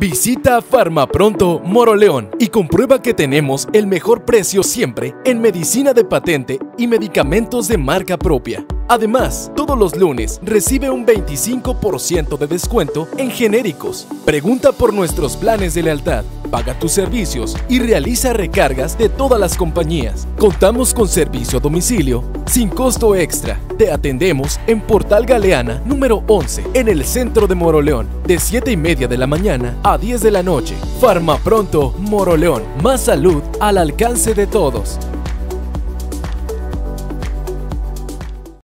Visita Farmapronto Moroleón y comprueba que tenemos el mejor precio siempre en medicina de patente y medicamentos de marca propia. Además, todos los lunes recibe un 25% de descuento en genéricos. Pregunta por nuestros planes de lealtad, paga tus servicios y realiza recargas de todas las compañías. Contamos con servicio a domicilio sin costo extra. Te atendemos en Portal Galeana número 11 en el centro de Moroleón de 7:30 de la mañana a 10 de la noche. Farmapronto Moroleón, más salud al alcance de todos.